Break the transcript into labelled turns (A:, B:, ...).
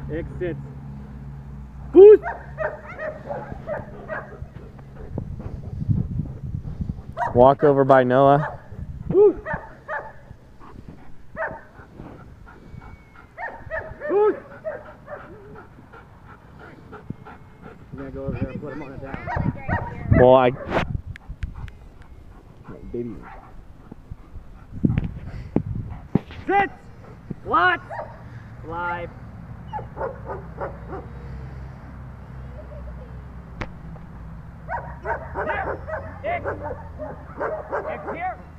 A: Exit. Boost!
B: Walk over by Noah.
A: Boost! Boost! I'm gonna go over there and put him on it down.
B: Well, I... Baby.
A: Sit! What? Live. Here. X. X here.